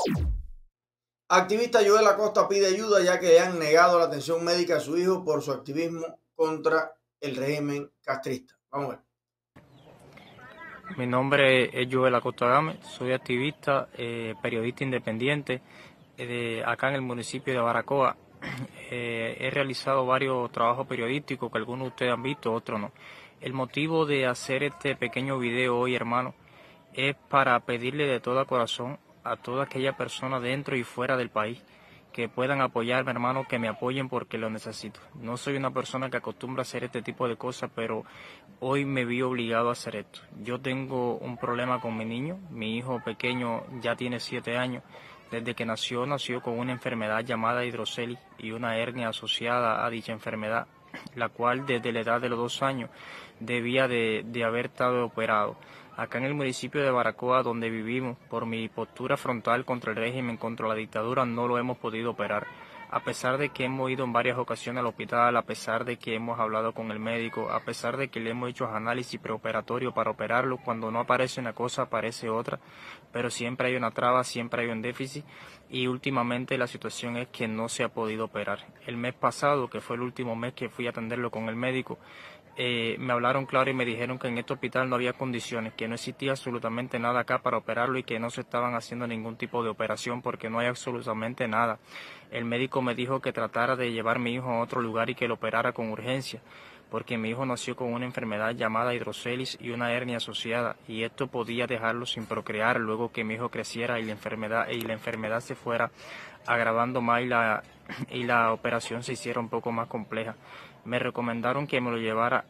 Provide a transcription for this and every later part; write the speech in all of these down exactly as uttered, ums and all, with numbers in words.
Activista Joel Acosta pide ayuda ya que le han negado la atención médica a su hijo por su activismo contra el régimen castrista. Vamos a ver. Mi nombre es Joel Acosta Game, soy activista, eh, periodista independiente eh, de acá en el municipio de Baracoa. Eh, he realizado varios trabajos periodísticos que algunos de ustedes han visto, otros no. El motivo de hacer este pequeño video hoy, hermano, es para pedirle de todo corazón a toda aquella persona dentro y fuera del país que puedan apoyarme, hermano, que me apoyen porque lo necesito. No soy una persona que acostumbra a hacer este tipo de cosas, pero hoy me vi obligado a hacer esto. Yo tengo un problema con mi niño, mi hijo pequeño ya tiene siete años. Desde que nació, nació con una enfermedad llamada hidrocelis y una hernia asociada a dicha enfermedad, la cual desde la edad de los dos años debía de, de haber estado operado. Acá en el municipio de Baracoa, donde vivimos, por mi postura frontal contra el régimen, contra la dictadura, no lo hemos podido operar. A pesar de que hemos ido en varias ocasiones al hospital, a pesar de que hemos hablado con el médico, a pesar de que le hemos hecho análisis preoperatorios para operarlo, cuando no aparece una cosa aparece otra, pero siempre hay una traba, siempre hay un déficit y últimamente la situación es que no se ha podido operar. El mes pasado, que fue el último mes que fui a atenderlo con el médico, Eh, me hablaron claro y me dijeron que en este hospital no había condiciones, que no existía absolutamente nada acá para operarlo y que no se estaban haciendo ningún tipo de operación porque no hay absolutamente nada. El médico me dijo que tratara de llevar a mi hijo a otro lugar y que lo operara con urgencia, porque mi hijo nació con una enfermedad llamada hidrocelis y una hernia asociada, y esto podía dejarlo sin procrear luego que mi hijo creciera y la enfermedad, y la enfermedad se fuera agravando más y la, y la operación se hiciera un poco más compleja. Me recomendaron que me lo llevara,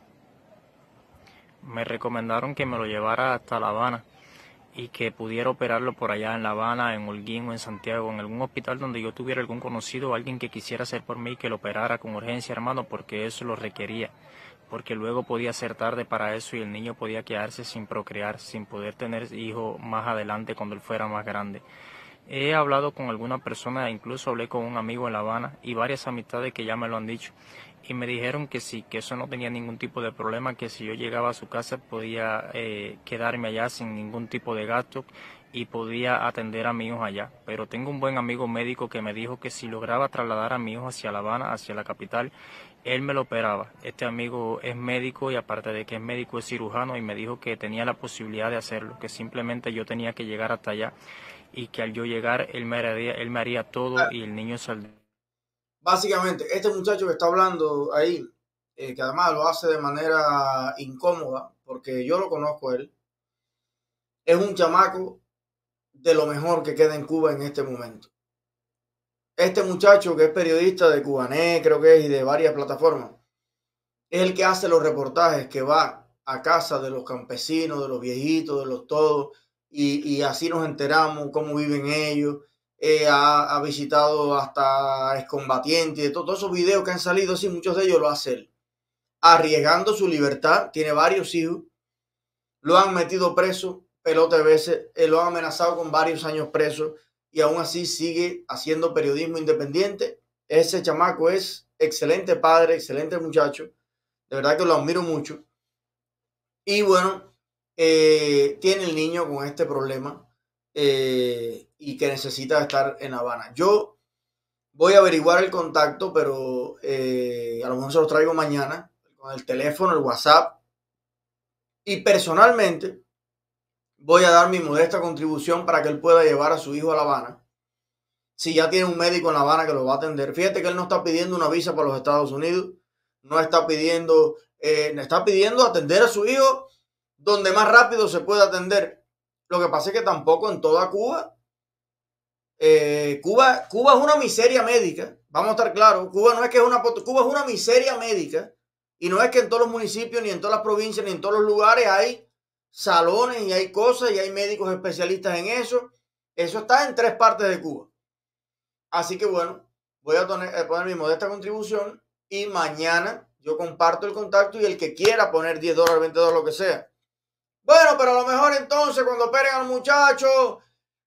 me recomendaron que me lo llevara hasta La Habana y que pudiera operarlo por allá en La Habana, en Holguín o en Santiago, en algún hospital donde yo tuviera algún conocido o alguien que quisiera hacer por mí y que lo operara con urgencia, hermano, porque eso lo requería, porque luego podía ser tarde para eso y el niño podía quedarse sin procrear, sin poder tener hijos más adelante cuando él fuera más grande. He hablado con alguna persona, incluso hablé con un amigo en La Habana y varias amistades que ya me lo han dicho. Y me dijeron que sí, que eso no tenía ningún tipo de problema, que si yo llegaba a su casa podía eh, quedarme allá sin ningún tipo de gasto y podía atender a mi hijo allá. Pero tengo un buen amigo médico que me dijo que si lograba trasladar a mi hijo hacia La Habana, hacia la capital, él me lo operaba. Este amigo es médico y aparte de que es médico es cirujano y me dijo que tenía la posibilidad de hacerlo, que simplemente yo tenía que llegar hasta allá y que al yo llegar él me haría, él me haría todo y el niño saldría. Básicamente, este muchacho que está hablando ahí, eh, que además lo hace de manera incómoda, porque yo lo conozco a él, es un chamaco de lo mejor que queda en Cuba en este momento. Este muchacho que es periodista de Cubané, creo que es, y de varias plataformas, es el que hace los reportajes, que va a casa de los campesinos, de los viejitos, de los todos, y, y así nos enteramos cómo viven ellos. Eh, ha, ha, visitado hasta excombatientes, de todo, todos esos videos que han salido, así muchos de ellos lo hace él, arriesgando su libertad, tiene varios hijos, lo han metido preso pelota de veces, eh, lo han amenazado con varios años preso y aún así sigue haciendo periodismo independiente. Ese chamaco es excelente padre, excelente muchacho, de verdad que lo admiro mucho. Y bueno, eh, tiene el niño con este problema eh, y que necesita estar en La Habana. Yo voy a averiguar el contacto, pero eh, a lo mejor se lo traigo mañana con el teléfono, el WhatsApp. Y personalmente voy a dar mi modesta contribución para que él pueda llevar a su hijo a La Habana. Si ya tiene un médico en La Habana que lo va a atender. Fíjate que él no está pidiendo una visa para los Estados Unidos, no está pidiendo, eh, está pidiendo atender a su hijo donde más rápido se puede atender. Lo que pasa es que tampoco en toda Cuba, eh, Cuba, Cuba es una miseria médica, vamos a estar claros, Cuba no es que es una, Cuba es una miseria médica y no es que en todos los municipios, ni en todas las provincias, ni en todos los lugares hay salones y hay cosas y hay médicos especialistas en eso. Eso está en tres partes de Cuba. Así que bueno, voy a poner, a poner mi modesta contribución y mañana yo comparto el contacto y el que quiera poner diez dólares, veinte dólares, lo que sea. Bueno, pero a lo mejor entonces cuando operen al muchacho,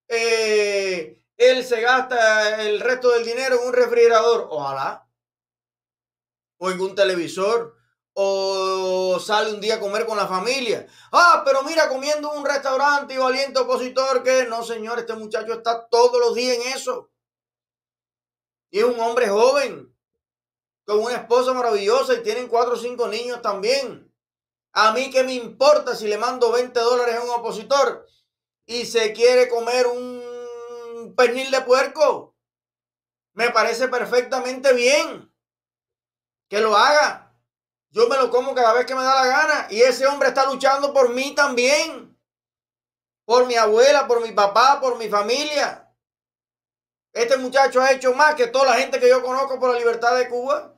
eh, él se gasta el resto del dinero en un refrigerador. Ojalá. O en un televisor. o sale un día a comer con la familia. Ah, pero mira, comiendo en un restaurante y valiente opositor que... No, señor, este muchacho está todos los días en eso. Y es un hombre joven, con una esposa maravillosa y tienen cuatro o cinco niños también. A mí qué me importa si le mando veinte dólares a un opositor y se quiere comer un pernil de puerco. Me parece perfectamente bien que lo haga. Yo me lo como cada vez que me da la gana. Y ese hombre está luchando por mí también. Por mi abuela, por mi papá, por mi familia. Este muchacho ha hecho más que toda la gente que yo conozco por la libertad de Cuba.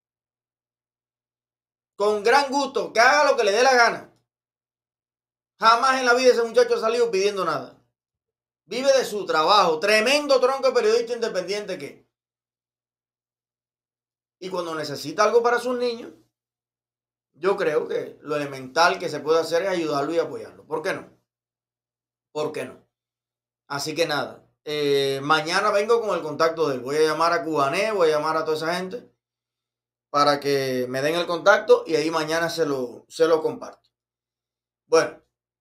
Con gran gusto, que haga lo que le dé la gana. Jamás en la vida ese muchacho ha salido pidiendo nada. Vive de su trabajo. Tremendo tronco de periodista independiente que. Y cuando necesita algo para sus niños, yo creo que lo elemental que se puede hacer es ayudarlo y apoyarlo. ¿Por qué no? ¿Por qué no? Así que nada, eh, mañana vengo con el contacto de él. Voy a llamar a Cubané, voy a llamar a toda esa gente para que me den el contacto y ahí mañana se lo, se lo comparto. Bueno,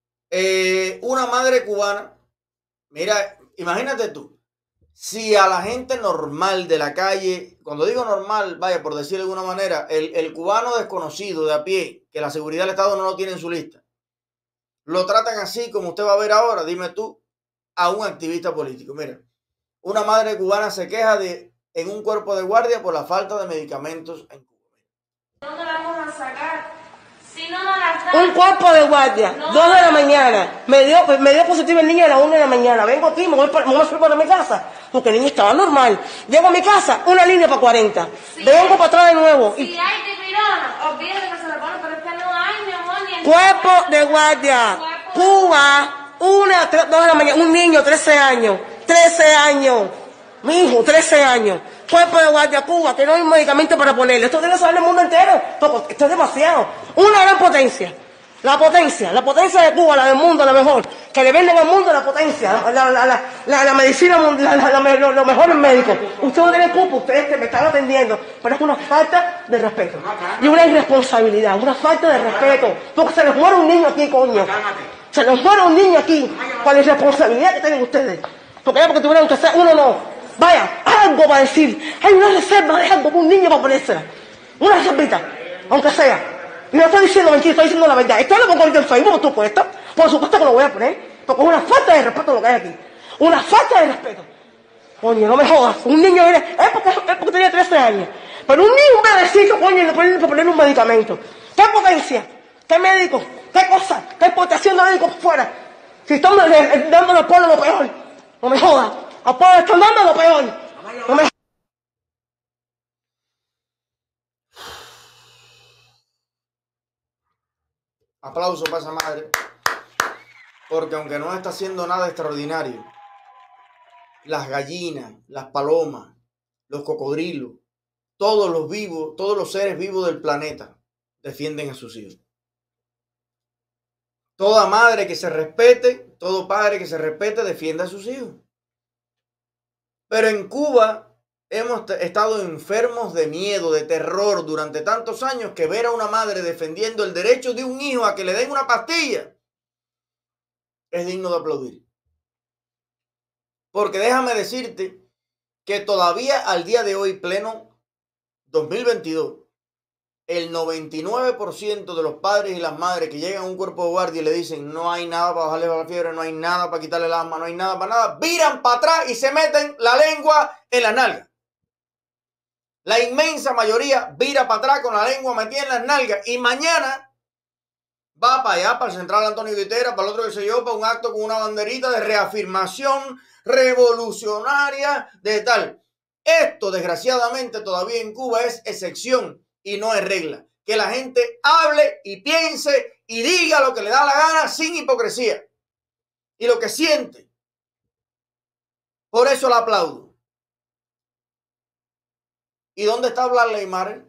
eh, una madre cubana, mira, imagínate tú, si a la gente normal de la calle, cuando digo normal, vaya, por decirlo de alguna manera, el, el cubano desconocido de a pie, que la seguridad del Estado no lo tiene en su lista, lo tratan así como usted va a ver ahora, dime tú, a un activista político. Mira, una madre cubana se queja de en un cuerpo de guardia por la falta de medicamentos en Cuba. ¿Dónde la vamos a sacar? Si no nos las dan. Un cuerpo de guardia, no. dos de la mañana. Me dio, me dio positivo el niño a la una de la mañana. Vengo aquí, me voy, para, me voy a subir para mi casa, porque el niño estaba normal. Llego a mi casa, una línea para cuarenta. Si vengo para atrás de nuevo. Si y... hay dipirona, olvídate que se la ponen, pero es que no hay, mi amor, ni el cuerpo de guardia. Cuerpo Cuba. Una, tres, dos de la mañana, un niño, trece años, trece años, mi hijo, trece años, cuerpo de guardia Cuba, que no hay medicamento para ponerle. Esto debe saber el mundo entero, porque esto es demasiado. Una gran potencia, la potencia, la potencia de Cuba, la del mundo, la mejor, que le venden al mundo la potencia, la, la, la, la, la medicina mundial, la, la, la, los lo mejores médicos. Ustedes no tienen culpa, ustedes que me están atendiendo, pero es una falta de respeto y una irresponsabilidad, una falta de respeto, porque se les muere un niño aquí, coño. Se nos muere un niño aquí, con la irresponsabilidad que tienen ustedes. Porque ya porque tuvieron que ser, uno no. Vaya, algo para decir. Hay una reserva de algo para un niño para ponérsela. Una reservita, aunque sea. Y no estoy diciendo mentira, estoy diciendo la verdad. Esto lo pongo ahorita en Facebook, por supuesto. Por supuesto que lo voy a poner. Porque es una falta de respeto lo que hay aquí. Una falta de respeto. Coño, no me jodas. Un niño viene, es porque, es porque tenía trece años. Pero un niño, un bebecito, coño, le ponen para poner un medicamento. ¿Qué potencia? ¿Qué médico? ¿Qué cosa? ¿Qué exportación de médicos fuera? Si están dando al pueblo lo peor. No me jodas. Al pueblo están dando lo peor. No me... Aplauso para esa madre. Porque aunque no está haciendo nada extraordinario, las gallinas, las palomas, los cocodrilos, todos los vivos, todos los seres vivos del planeta defienden a sus hijos. Toda madre que se respete, todo padre que se respete, defiende a sus hijos. Pero en Cuba hemos estado enfermos de miedo, de terror durante tantos años que ver a una madre defendiendo el derecho de un hijo a que le den una pastilla es digno de aplaudir. Porque déjame decirte que todavía al día de hoy, pleno dos mil veintidós, el noventa y nueve por ciento de los padres y las madres que llegan a un cuerpo de guardia y le dicen no hay nada para bajarle la fiebre, no hay nada para quitarle el asma, no hay nada para nada, viran para atrás y se meten la lengua en la nalga. La inmensa mayoría vira para atrás con la lengua metida en las nalgas y mañana va para allá, para el Central Antonio Guitera, para el otro que sé yo, para un acto con una banderita de reafirmación revolucionaria de tal. Esto desgraciadamente todavía en Cuba es excepción y no es regla. Que la gente hable y piense y diga lo que le da la gana sin hipocresía. Y lo que siente. Por eso la aplaudo. ¿Y dónde está Blas Leymar?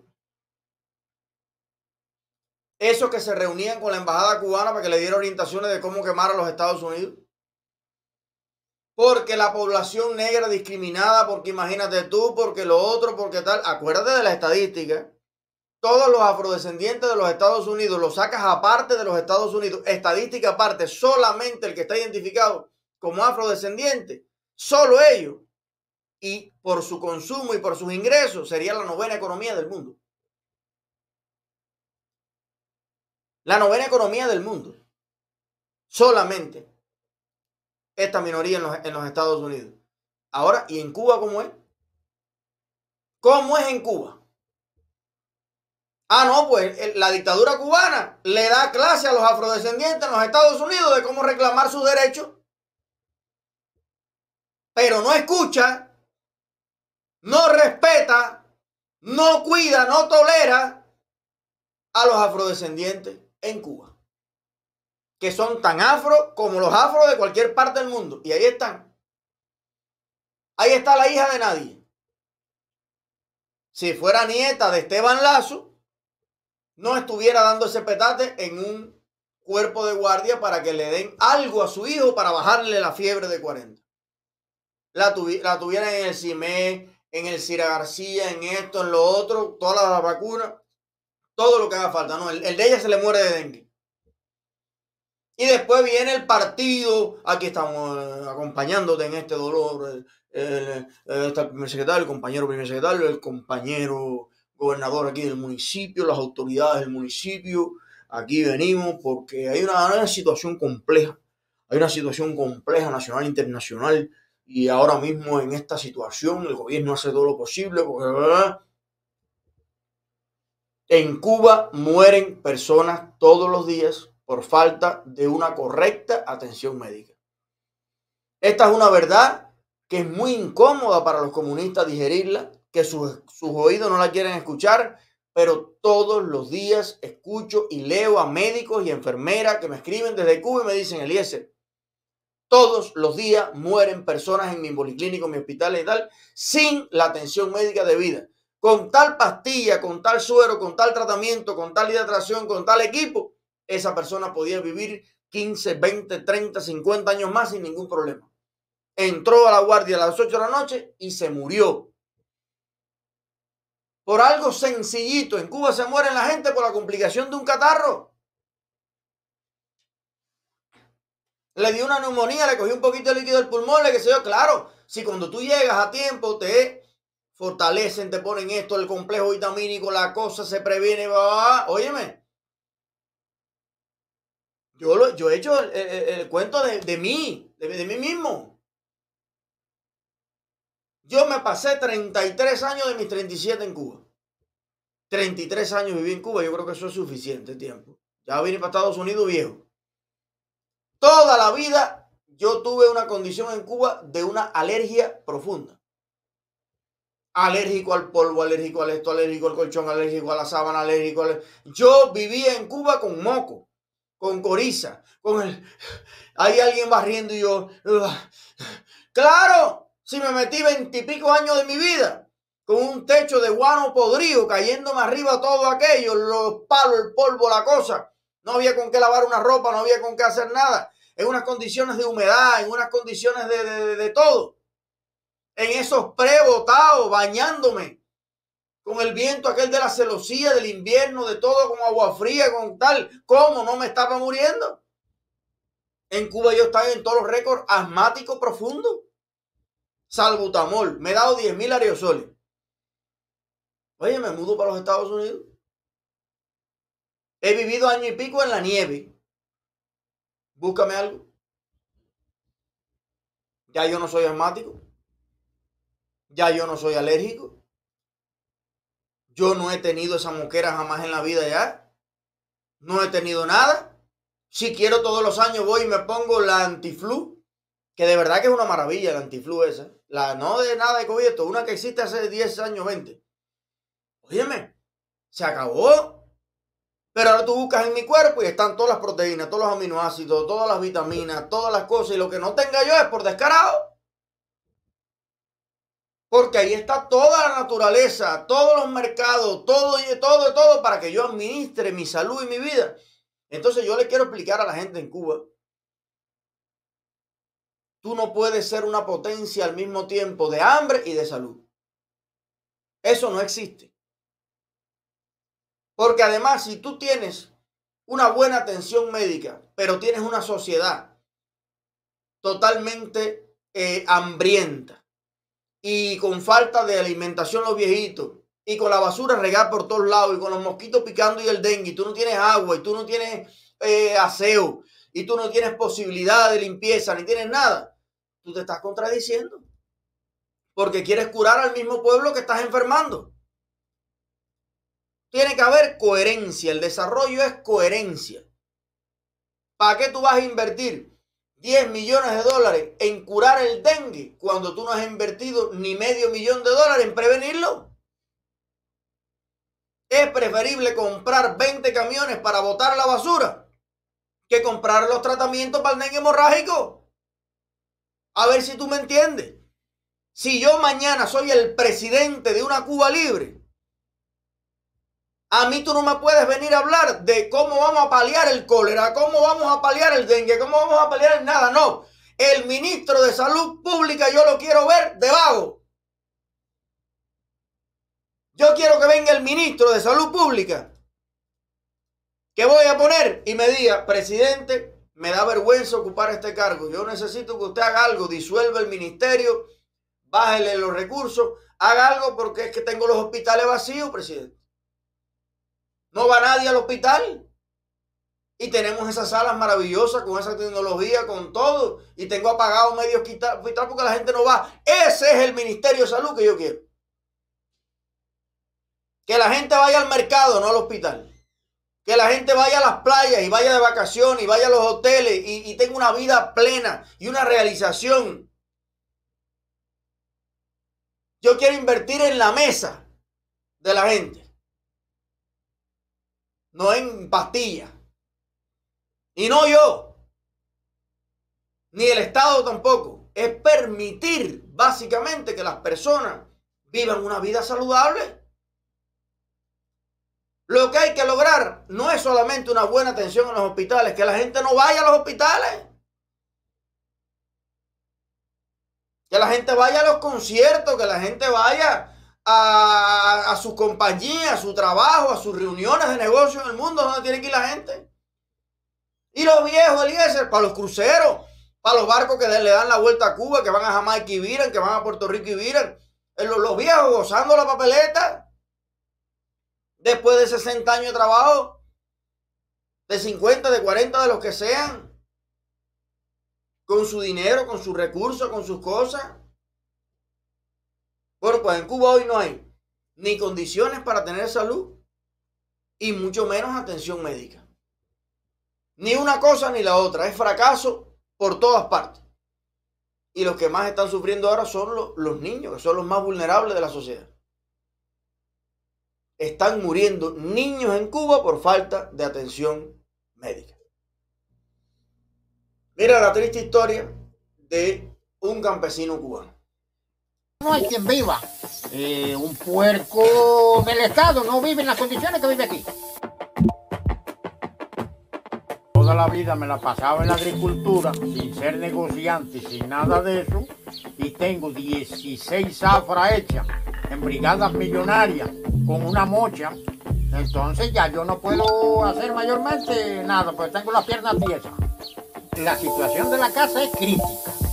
Esos que se reunían con la embajada cubana para que le diera orientaciones de cómo quemar a los Estados Unidos. Porque la población negra discriminada, porque imagínate tú, porque lo otro, porque tal. Acuérdate de la estadística. todos los afrodescendientes de los Estados Unidos, los sacas aparte de los Estados Unidos, estadística aparte, solamente el que está identificado como afrodescendiente, solo ellos, y por su consumo y por sus ingresos, sería la novena economía del mundo. La novena economía del mundo. Solamente esta minoría en los, en los Estados Unidos. Ahora, ¿y en Cuba cómo es? ¿Cómo es en Cuba? Ah, no, pues la dictadura cubana le da clase a los afrodescendientes en los Estados Unidos de cómo reclamar sus derechos, pero no escucha, no respeta, no cuida, no tolera a los afrodescendientes en Cuba, que son tan afro como los afros de cualquier parte del mundo. Y ahí están. Ahí está la hija de nadie. Si fuera nieta de Esteban Lazo, no estuviera dando ese petate en un cuerpo de guardia para que le den algo a su hijo para bajarle la fiebre de cuarenta. La, tuvi la tuvieran en el CIME, en el Cira García, en esto, en lo otro, todas las vacunas, todo lo que haga falta. No, el, el de ella se le muere de dengue. Y después viene el partido, aquí estamos eh, acompañándote en este dolor, el, el, el, el primer secretario, el compañero primer secretario, el compañero gobernador aquí del municipio, las autoridades del municipio. Aquí venimos porque hay una, una situación compleja, hay una situación compleja nacional, internacional, y ahora mismo en esta situación el gobierno hace todo lo posible porque ¿verdad? En Cuba mueren personas todos los días por falta de una correcta atención médica. Esta es una verdad que es muy incómoda para los comunistas digerirla, que sus, sus oídos no la quieren escuchar, pero todos los días escucho y leo a médicos y enfermeras que me escriben desde Cuba y me dicen, Eliezer, todos los días mueren personas en mi policlínico, en mi hospital y tal, sin la atención médica debida. Con tal pastilla, con tal suero, con tal tratamiento, con tal hidratación, con tal equipo, esa persona podía vivir quince, veinte, treinta, cincuenta años más sin ningún problema. Entró a la guardia a las ocho de la noche y se murió. Por algo sencillito. En Cuba se muere la gente por la complicación de un catarro. Le dio una neumonía, le cogió un poquito de líquido del pulmón, le que se yo. Claro, si cuando tú llegas a tiempo te fortalecen, te ponen esto, el complejo vitamínico, la cosa se previene, va, óyeme. Yo, lo, yo he hecho el, el, el cuento de, de mí, de, de mí mismo. Yo me pasé treinta y tres años de mis treinta y siete en Cuba. treinta y tres años viví en Cuba, yo creo que eso es suficiente tiempo. Ya vine para Estados Unidos viejo. Toda la vida yo tuve una condición en Cuba de una alergia profunda. Alérgico al polvo, alérgico al esto, alérgico al colchón, alérgico a la sábana, alérgico al... Yo vivía en Cuba con moco, con coriza, con el... Hay alguien barriendo y yo... ¡Claro! Si me metí veintipico años de mi vida con un techo de guano podrido, cayéndome arriba todo aquello, los palos, el polvo, la cosa. No había con qué lavar una ropa, no había con qué hacer nada. En unas condiciones de humedad, en unas condiciones de, de, de, de todo. En esos pre-botados, bañándome. Con el viento aquel de la celosía, del invierno, de todo, con agua fría, con tal. ¿Cómo no me estaba muriendo? En Cuba yo estaba en todos los récords asmáticos profundos. Salbutamol. Me he dado diez mil aerosoles. Oye, me mudo para los Estados Unidos. He vivido año y pico en la nieve. Búscame algo. Ya yo no soy asmático. Ya yo no soy alérgico. Yo no he tenido esa moquera jamás en la vida ya. No he tenido nada. Si quiero todos los años voy y me pongo la antiflu. Que de verdad que es una maravilla la antiflu esa. La no de nada de COVID, esto, una que existe hace diez años, veinte. Óyeme, se acabó. Pero ahora tú buscas en mi cuerpo y están todas las proteínas, todos los aminoácidos, todas las vitaminas, todas las cosas. Y lo que no tenga yo es por descarado. Porque ahí está toda la naturaleza, todos los mercados, todo y todo, todo para que yo administre mi salud y mi vida. Entonces yo le quiero explicar a la gente en Cuba. Tú no puedes ser una potencia al mismo tiempo de hambre y de salud. Eso no existe. Porque además, si tú tienes una buena atención médica, pero tienes una sociedad totalmente eh, hambrienta y con falta de alimentación los viejitos, y con la basura regada por todos lados, y con los mosquitos picando y el dengue, y tú no tienes agua, y tú no tienes eh, aseo, y tú no tienes posibilidad de limpieza, ni tienes nada, tú te estás contradiciendo. Porque quieres curar al mismo pueblo que estás enfermando. Tiene que haber coherencia. El desarrollo es coherencia. ¿Para qué tú vas a invertir diez millones de dólares en curar el dengue cuando tú no has invertido ni medio millón de dólares en prevenirlo? Es preferible comprar veinte camiones para botar la basura que comprar los tratamientos para el dengue hemorrágico. A ver si tú me entiendes. Si yo mañana soy el presidente de una Cuba libre, a mí tú no me puedes venir a hablar de cómo vamos a paliar el cólera, cómo vamos a paliar el dengue, cómo vamos a paliar el nada. No, el ministro de Salud Pública yo lo quiero ver de vago. Yo quiero que venga el ministro de Salud Pública, que voy a poner y me diga, presidente, me da vergüenza ocupar este cargo. Yo necesito que usted haga algo, disuelva el ministerio, bájele los recursos, haga algo porque es que tengo los hospitales vacíos, presidente. No va nadie al hospital. Y tenemos esas salas maravillosas con esa tecnología, con todo. Y tengo apagado medio hospital porque la gente no va. Ese es el Ministerio de Salud que yo quiero. Que la gente vaya al mercado, no al hospital. Que la gente vaya a las playas y vaya de vacaciones y vaya a los hoteles y, y tenga una vida plena y una realización. Yo quiero invertir en la mesa de la gente. No en pastillas. Y no yo. Ni el Estado tampoco. Es permitir básicamente que las personas vivan una vida saludable. Lo que hay que lograr no es solamente una buena atención en los hospitales, que la gente no vaya a los hospitales. Que la gente vaya a los conciertos, que la gente vaya a, a su compañía, a su trabajo, a sus reuniones de negocio en el mundo donde tiene que ir la gente. Y los viejos, Eliezer, para los cruceros, para los barcos que le dan la vuelta a Cuba, que van a Jamaica y viran, que van a Puerto Rico y viran. Los, los viejos gozando la papeleta. Después de sesenta años de trabajo, de cincuenta, de cuarenta, de los que sean, con su dinero, con sus recursos, con sus cosas. Bueno, pues en Cuba hoy no hay ni condiciones para tener salud y mucho menos atención médica. Ni una cosa ni la otra. Es fracaso por todas partes. Y los que más están sufriendo ahora son los, los niños, que son los más vulnerables de la sociedad. Están muriendo niños en Cuba por falta de atención médica. Mira la triste historia de un campesino cubano. No hay quien viva. Eh, un puerco del Estado no vive en las condiciones que vive aquí. Toda la vida me la pasaba en la agricultura, sin ser negociante, sin nada de eso. Y tengo dieciséis zafras hechas en brigadas millonarias, con una mocha. Entonces ya yo no puedo hacer mayormente nada, pues tengo las piernas tiesas. La situación de la casa es crítica.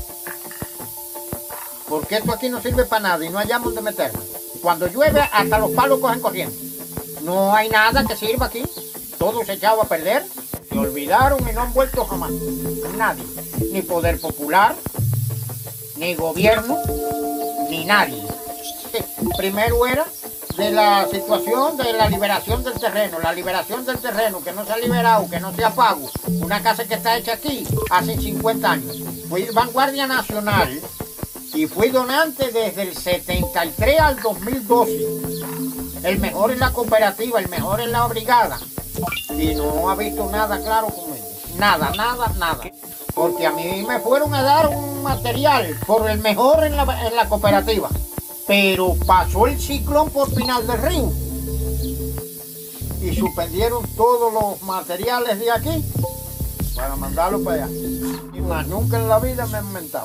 Porque esto aquí no sirve para nada y no hayamos de meternos. Cuando llueve hasta los palos cogen corriente. No hay nada que sirva aquí. Todo se echaba a perder. Se olvidaron y no han vuelto jamás. Nadie. Ni poder popular, ni gobierno, ni nadie. Primero era de la situación de la liberación del terreno, la liberación del terreno que no se ha liberado, que no se ha pago. Una casa que está hecha aquí hace cincuenta años. Fui vanguardia nacional y fui donante desde el setenta y tres al dos mil doce. El mejor en la cooperativa, el mejor en la brigada. Y no ha visto nada claro con ellos. Nada, nada, nada. Porque a mí me fueron a dar un material por el mejor en la, en la cooperativa. Pero pasó el ciclón por Pinal del Río y suspendieron todos los materiales de aquí para mandarlo para allá. Y más nunca en la vida me han mentado.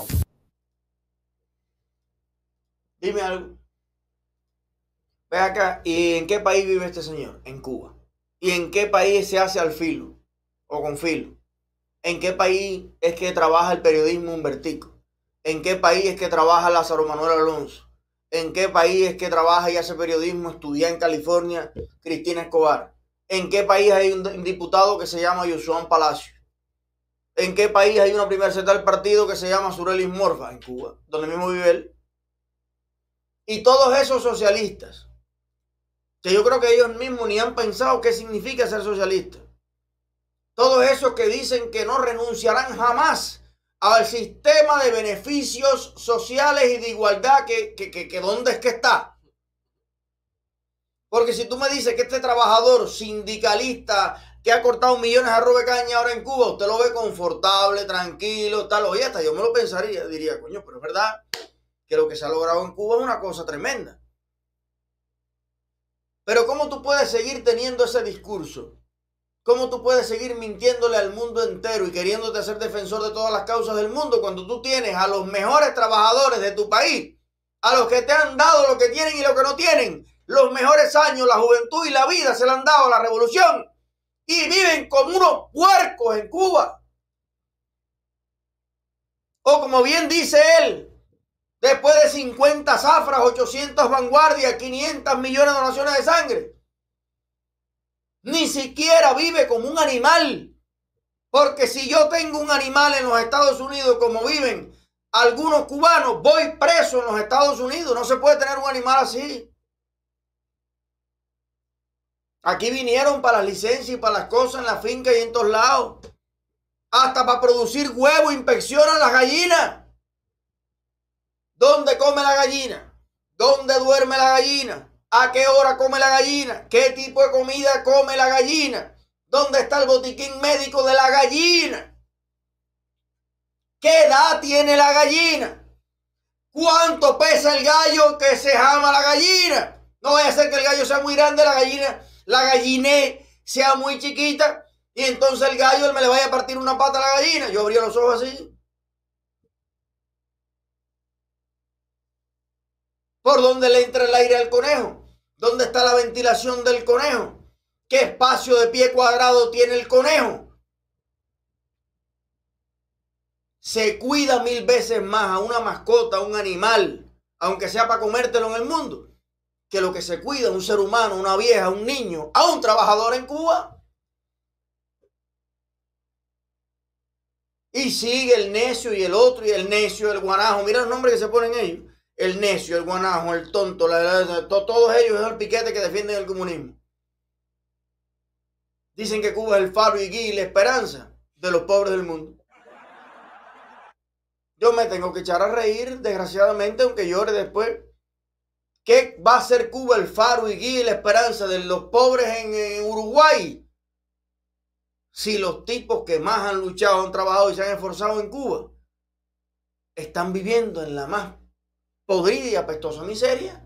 Dime algo. Ve acá, ¿y en qué país vive este señor? En Cuba. ¿Y en qué país se hace al filo o con filo? ¿En qué país es que trabaja el periodismo Humbertico? ¿En qué país es que trabaja Lázaro Manuel Alonso? ¿En qué país es que trabaja y hace periodismo, estudia en California, Cristina Escobar? ¿En qué país hay un diputado que se llama Yosuán Palacio? ¿En qué país hay una primera secretaria del partido que se llama Surelis Morfa? En Cuba, donde mismo vive él. Y todos esos socialistas, que yo creo que ellos mismos ni han pensado qué significa ser socialista. Todos esos que dicen que no renunciarán jamás al sistema de beneficios sociales y de igualdad que, que, que, que ¿dónde es que está? Porque si tú me dices que este trabajador sindicalista que ha cortado millones de arroz de caña ahora en Cuba, usted lo ve confortable, tranquilo, tal, oye, hasta yo me lo pensaría, diría, coño, pero es verdad que lo que se ha logrado en Cuba es una cosa tremenda. Pero ¿cómo tú puedes seguir teniendo ese discurso? ¿Cómo tú puedes seguir mintiéndole al mundo entero y queriéndote hacer defensor de todas las causas del mundo cuando tú tienes a los mejores trabajadores de tu país, a los que te han dado lo que tienen y lo que no tienen, los mejores años, la juventud y la vida se le han dado a la revolución y viven como unos puercos en Cuba? O como bien dice él, después de cincuenta zafras, ochocientas vanguardias, quinientos millones de donaciones de sangre, ni siquiera vive como un animal. Porque si yo tengo un animal en los Estados Unidos como viven algunos cubanos, voy preso en los Estados Unidos. No se puede tener un animal así. Aquí vinieron para las licencias y para las cosas en la finca y en todos lados. Hasta para producir huevo inspeccionan las gallinas. ¿Dónde come la gallina? ¿Dónde duerme la gallina? ¿A qué hora come la gallina? ¿Qué tipo de comida come la gallina? ¿Dónde está el botiquín médico de la gallina? ¿Qué edad tiene la gallina? ¿Cuánto pesa el gallo que se jama la gallina? No vaya a ser que el gallo sea muy grande, la gallina, la galliné sea muy chiquita y entonces el gallo me le vaya a partir una pata a la gallina. Yo abría los ojos así. ¿Por dónde le entra el aire al conejo? ¿Dónde está la ventilación del conejo? ¿Qué espacio de pie cuadrado tiene el conejo? Se cuida mil veces más a una mascota, a un animal, aunque sea para comértelo en el mundo, que lo que se cuida a un ser humano, una vieja, un niño, a un trabajador en Cuba. Y sigue el necio y el otro y el necio, el guanajo. Mira los nombres que se ponen ellos. El necio, el guanajo, el tonto, la, la, la, to, todos ellos es el piquete que defienden el comunismo. Dicen que Cuba es el faro y guía y la esperanza de los pobres del mundo. Yo me tengo que echar a reír, desgraciadamente, aunque llore después. ¿Qué va a ser Cuba el faro y guía y la esperanza de los pobres en, en Uruguay? Si los tipos que más han luchado, han trabajado y se han esforzado en Cuba están viviendo en la más podrida y apestosa miseria.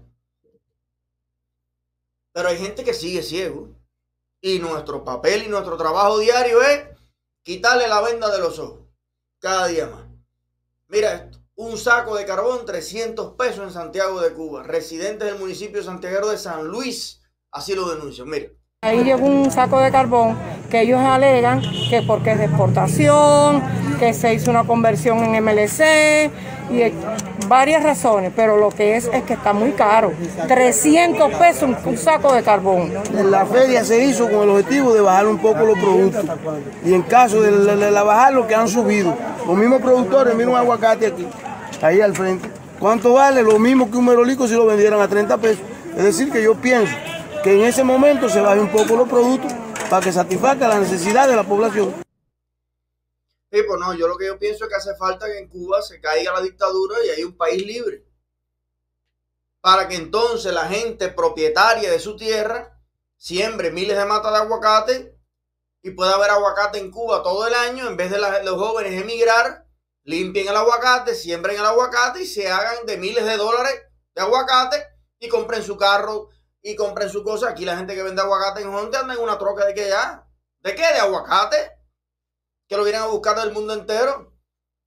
Pero hay gente que sigue ciego. Y nuestro papel y nuestro trabajo diario es quitarle la venda de los ojos. Cada día más. Mira esto. Un saco de carbón, trescientos pesos en Santiago de Cuba. Residentes del municipio santiaguero de San Luis así lo denuncian. Mira. Ahí llegó un saco de carbón que ellos alegan que porque es de exportación, que se hizo una conversión en M L C y varias razones, pero lo que es es que está muy caro. trescientos pesos un saco de carbón. La feria se hizo con el objetivo de bajar un poco los productos y en caso de la, de la bajar lo que han subido. Los mismos productores, mira un aguacate aquí, ahí al frente. ¿Cuánto vale? Lo mismo que un merolico si lo vendieran a treinta pesos. Es decir que yo pienso que en ese momento se baje un poco los productos para que satisfaga la necesidad de la población. Sí, pues no, yo lo que yo pienso es que hace falta que en Cuba se caiga la dictadura y haya un país libre. Para que entonces la gente propietaria de su tierra siembre miles de matas de aguacate y pueda haber aguacate en Cuba todo el año, en vez de la, los jóvenes emigrar, limpien el aguacate, siembren el aguacate y se hagan de miles de dólares de aguacate y compren su carro y compren su cosa. Aquí la gente que vende aguacate en Honte anda en una troca de que ya. ¿De qué? ¿De aguacate? Que lo vienen a buscar del mundo entero.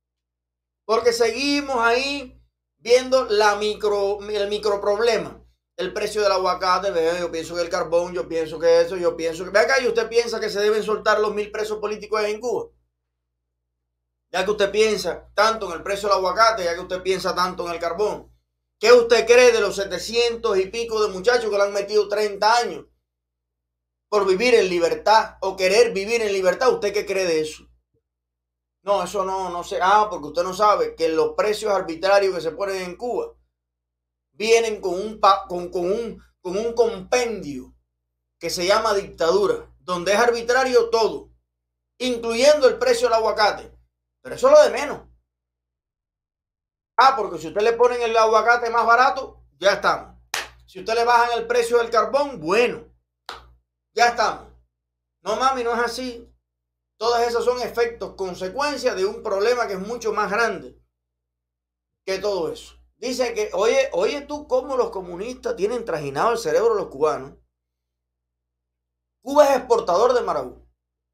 Porque seguimos ahí viendo la micro, el micro problema. el precio del aguacate, ve, yo pienso que el carbón, yo pienso que eso, yo pienso que... Ve acá, ¿y usted piensa que se deben soltar los mil presos políticos en Cuba? Ya que usted piensa tanto en el precio del aguacate, ya que usted piensa tanto en el carbón, ¿qué usted cree de los setecientos y pico de muchachos que le han metido treinta años por vivir en libertad o querer vivir en libertad? ¿Usted qué cree de eso? No, eso no, no sé. Ah, porque usted no sabe que los precios arbitrarios que se ponen en Cuba vienen con un, con, con un, con un compendio que se llama dictadura, donde es arbitrario todo, incluyendo el precio del aguacate. Pero eso es lo de menos. Ah, porque si usted le ponen el aguacate más barato, ya estamos. Si usted le bajan el precio del carbón, bueno, ya estamos. No, mami, no es así. Todas esas son efectos, consecuencias de un problema que es mucho más grande que todo eso. Dice que, oye, oye tú cómo los comunistas tienen trajinado el cerebro de los cubanos. Cuba es exportador de marabú.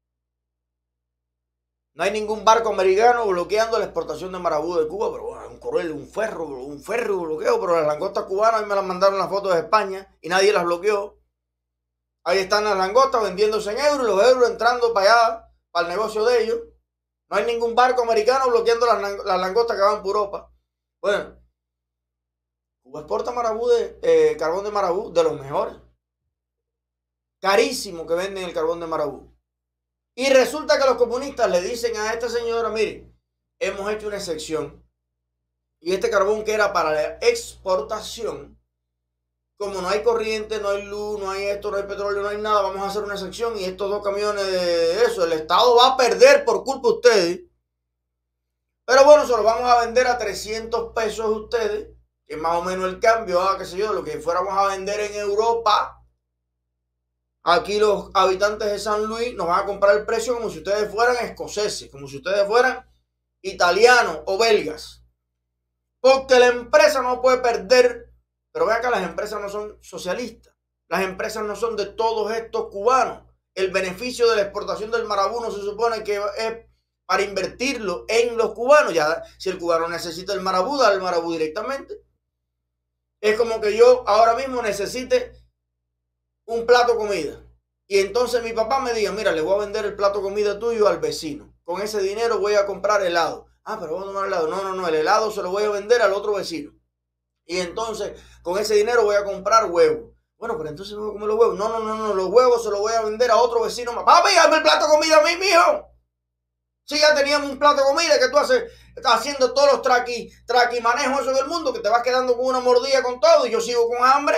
No hay ningún barco americano bloqueando la exportación de marabú de Cuba, pero bueno, un correo, un ferro, un ferro bloqueo, pero las langostas cubanas, a mí me las mandaron las fotos de España y nadie las bloqueó. Ahí están las langostas vendiéndose en euros y los euros entrando para allá, para el negocio de ellos. No hay ningún barco americano bloqueando las, las langostas que van por Europa. Bueno, Cuba exporta marabú de, eh, carbón de marabú de los mejores. Carísimo que venden el carbón de marabú. Y resulta que los comunistas le dicen a esta señora, mire, hemos hecho una excepción. Y este carbón que era para la exportación, como no hay corriente, no hay luz, no hay esto, no hay petróleo, no hay nada, vamos a hacer una excepción y estos dos camiones de eso, el Estado va a perder por culpa de ustedes. Pero bueno, se los vamos a vender a trescientos pesos a ustedes, que es más o menos el cambio, ah, qué sé yo, lo que fuéramos a vender en Europa. Aquí los habitantes de San Luis nos van a comprar el precio como si ustedes fueran escoceses, como si ustedes fueran italianos o belgas. Porque la empresa no puede perder. Pero vean que las empresas no son socialistas. Las empresas no son de todos estos cubanos. El beneficio de la exportación del marabú no se supone que es para invertirlo en los cubanos. Ya, si el cubano necesita el marabú, da el marabú directamente. Es como que yo ahora mismo necesite un plato de comida. Y entonces mi papá me diga, mira, le voy a vender el plato de comida tuyo al vecino. Con ese dinero voy a comprar helado. Ah, pero vamos a tomar helado. No, no, no, el helado se lo voy a vender al otro vecino. Y entonces, con ese dinero voy a comprar huevos. Bueno, pero entonces no voy a comer los huevos. No, no, no, no, los huevos se los voy a vender a otro vecino más. Papi, dame el plato de comida a mí, mijo. Si ya teníamos un plato de comida que tú haces, estás haciendo todos los traqui, traqui manejos eso del mundo, que te vas quedando con una mordida con todo y yo sigo con hambre.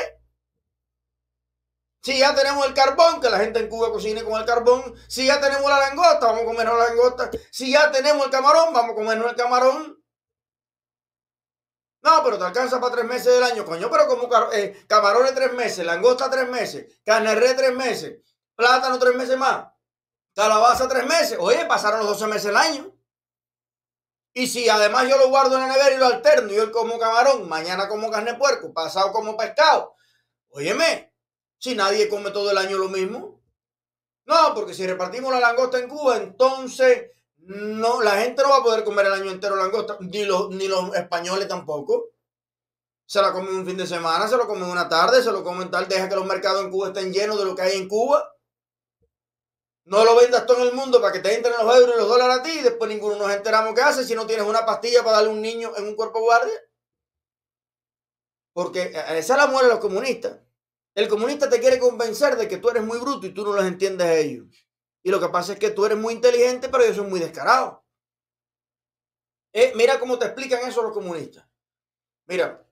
Si ya tenemos el carbón, que la gente en Cuba cocine con el carbón. Si ya tenemos la langosta, vamos a comernos la langosta. Si ya tenemos el camarón, vamos a comernos el camarón. No, pero te alcanza para tres meses del año, coño, pero como eh, camarones tres meses, langosta tres meses, carne de res tres meses, plátano tres meses más, calabaza tres meses. Oye, pasaron los doce meses del año. Y si además yo lo guardo en la nevera y lo alterno, y yo como camarón, mañana como carne de puerco, pasado como pescado. Óyeme, si nadie come todo el año lo mismo. No, porque si repartimos la langosta en Cuba, entonces no, la gente no va a poder comer el año entero langosta, ni los, ni los españoles tampoco. Se la comen un fin de semana, se lo comen una tarde, se lo comen tal, deja que los mercados en Cuba estén llenos de lo que hay en Cuba. No lo vendas todo en el mundo para que te entren los euros y los dólares a ti y después ninguno nos enteramos qué hace si no tienes una pastilla para darle a un niño en un cuerpo guardia. Porque esa es la muerte de los comunistas. El comunista te quiere convencer de que tú eres muy bruto y tú no los entiendes a ellos. Y lo que pasa es que tú eres muy inteligente, pero ellos son muy descarados. Eh, mira cómo te explican eso los comunistas. Mira,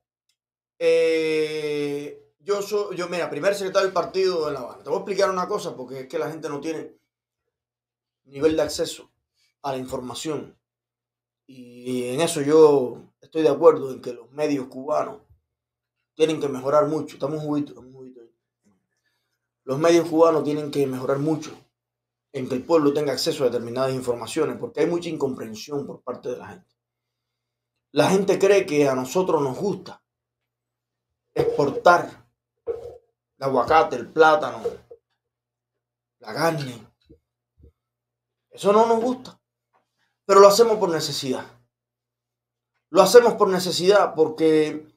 eh, yo soy, yo, mira, primer secretario del partido en La Habana. Te voy a explicar una cosa porque es que la gente no tiene nivel de acceso a la información. Y en eso yo estoy de acuerdo en que los medios cubanos tienen que mejorar mucho. Estamos juguitos, estamos juguitos. Los medios cubanos tienen que mejorar mucho en que el pueblo tenga acceso a determinadas informaciones, porque hay mucha incomprensión por parte de la gente. La gente cree que a nosotros nos gusta exportar el aguacate, el plátano, la carne. Eso no nos gusta, pero lo hacemos por necesidad. Lo hacemos por necesidad porque